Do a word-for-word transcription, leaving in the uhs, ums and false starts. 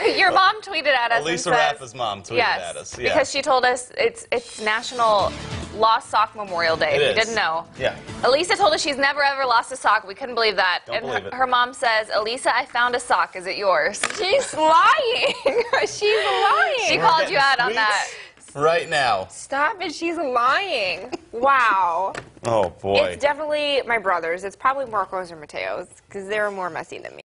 Your mom tweeted at us. Elisa and says, Raffa's mom tweeted yes, at us. Yeah. because she told us it's it's National Lost Sock Memorial Day. It if you is. didn't know. Yeah. Elisa told us she's never ever lost a sock. We couldn't believe that. Don't and believe her, it. her mom says, Elisa, I found a sock. Is it yours? She's lying. She's lying. She We're called getting you out on tweets that. right now. Stop it. She's lying. Wow. Oh, boy. It's definitely my brothers. It's probably Marco's or Mateo's because they were more messy than me.